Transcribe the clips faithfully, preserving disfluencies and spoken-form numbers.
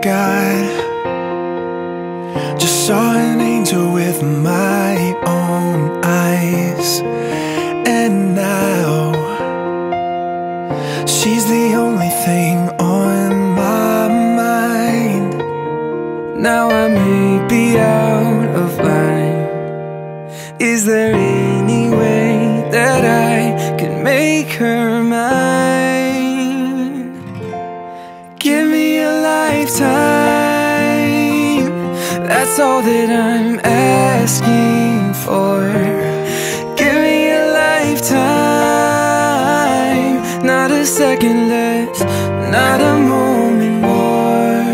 God, just saw an angel with my own eyes, and now she's the only thing on my mind. Now I may be out of line. Is there any way that I can make her mine? Give me a lifetime, that's all that I'm asking for. Give me a lifetime, not a second less, not a moment more.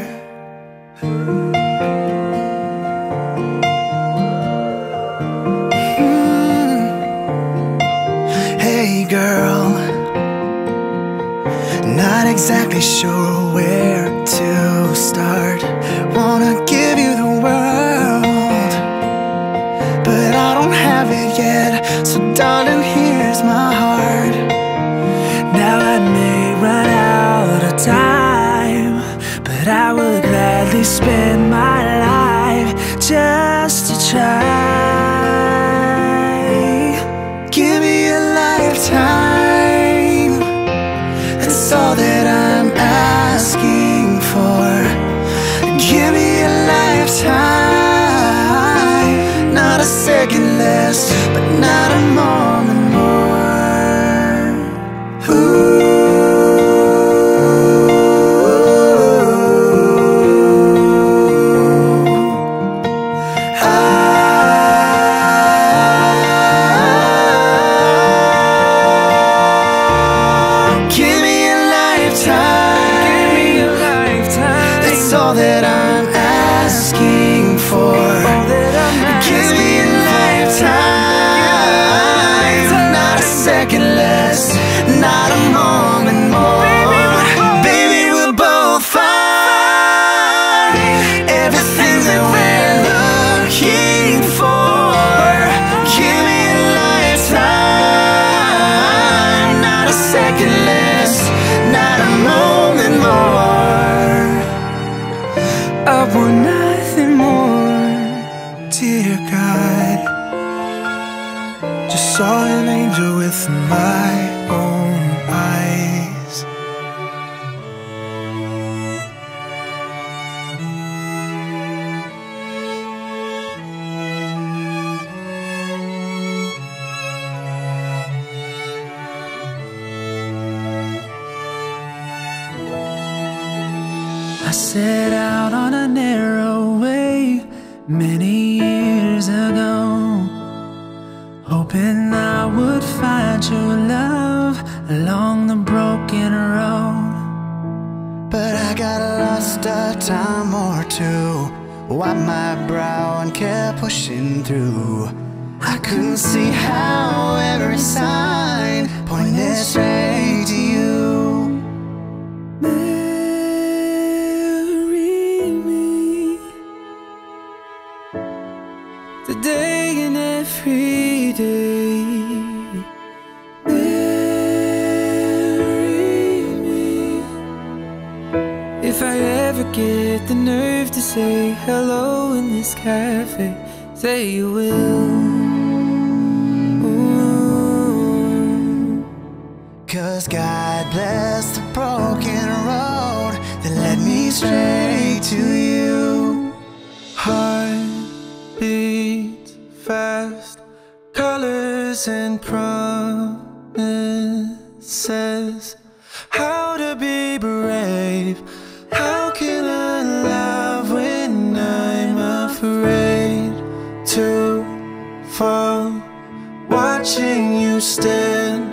mm. Hey girl, not exactly sure where to start. Wanna give you the world, but I don't have it yet. So darling, here's my heart. Now I may run out of time, but I would gladly spend my life just to try. Give me a lifetime, that's all that I'm asking for. Give me a lifetime, not a second less, but not a moment more. Ooh. Not a moment more. Baby, we're both fine. Everything that we're looking for. Give me a lifetime, not a second less, not a moment more. I want nothing more, dear God. Just saw an angel with my own eyes. I set out on a narrow way many years ago, hoping I would find true love along the broken road. But I got lost a time or two, wiped my brow and kept pushing through. I couldn't see how every sign pointed straight to you. Marry me today and every day. Marry me. If I ever get the nerve to say hello in this cafe, say you will. Ooh. Cause God bless the broken road that led me straight to you. Heart beats fast, colors and promises. How to be brave, how can I love when I'm afraid to fall, watching you stand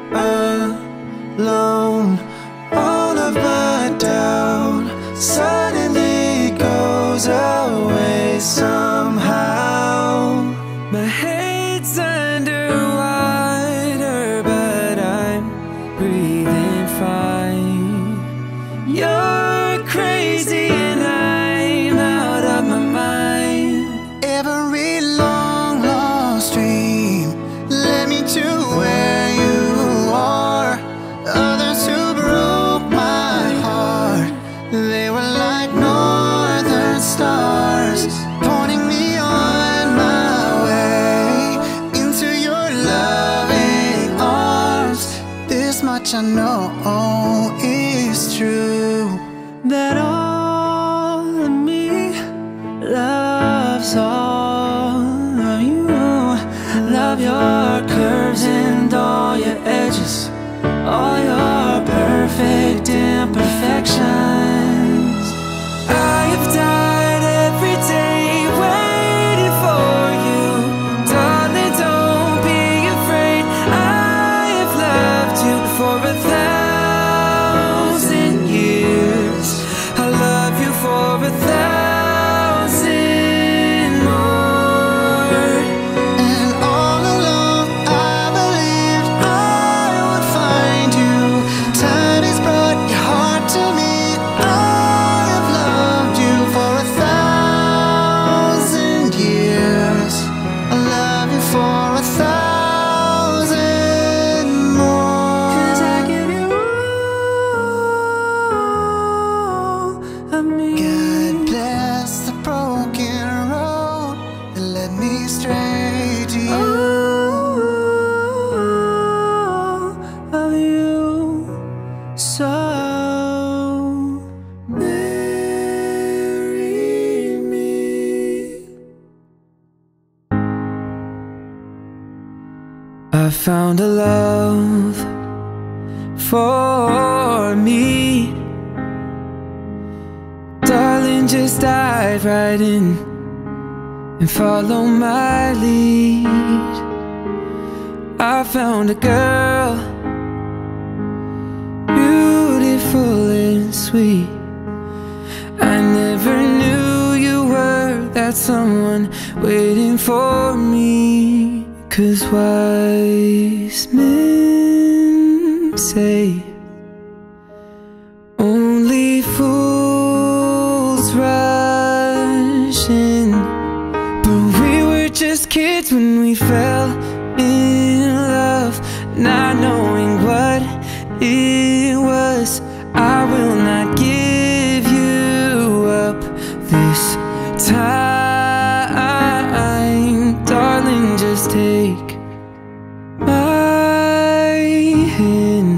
alone. All of my doubt suddenly goes away somehow. My head's underwater, but I'm breathing fine. You're crazy and I'm out of my mind. Every long lost dream led me to where you are. Others who broke my heart, they were like much I know is true, that all of me loves all of you. Love your curves and all your edges, all your perfect imperfections. I have died every day waiting for you. Darling, don't be afraid. I have loved you for a thousand years. I love you for a thousand more. And all along I believed I would find you. Time has brought your heart to me. I have loved you for a thousand years. I love you for a thousand more. 'Cause I give you all of me. God bless the broken road that led me straight to you. All of you. So marry me. I found a love for me. Darling, just dive right in and follow my lead. I found a girl, beautiful and sweet. I never knew you were that someone waiting for me. 'Cause wise men say only fools rush in, but we were just kids when we fell in love, not knowing what it was. I will not give you up this time. Darling, just take my hand,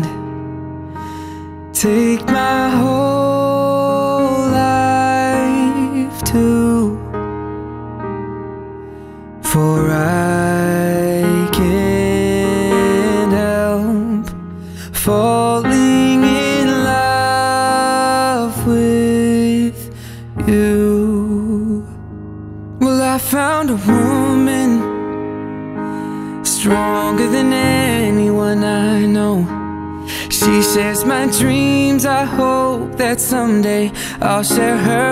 take my whole life too, for I can't help falling in love with you. Well, I found a woman stronger than anyone I know. She shares my dreams. I hope that someday I'll share her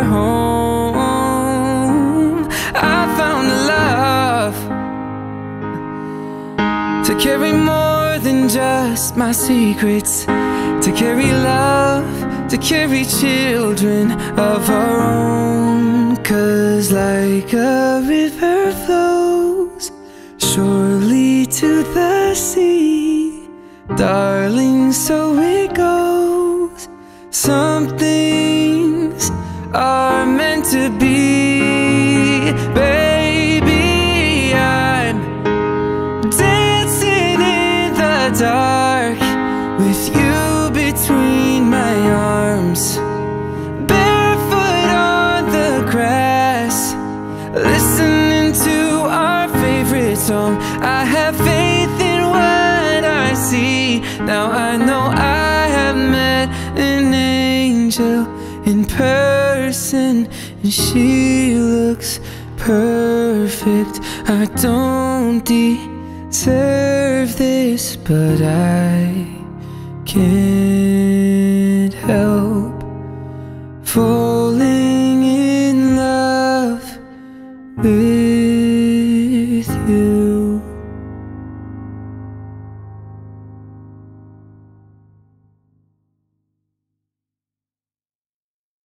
home. I found a love to carry more than just my secrets, to carry love, to carry children of our own. 'Cause like a river flows surely to the sea, darling, so it goes. Some things are meant to be. Baby, I'm dancing in the dark with you between my arms, barefoot on the grass, listening to our favorite song. I have faith in what I see. Now I know I have met an angel in person, and she looks perfect. I don't deserve this, but I can't help falling in love with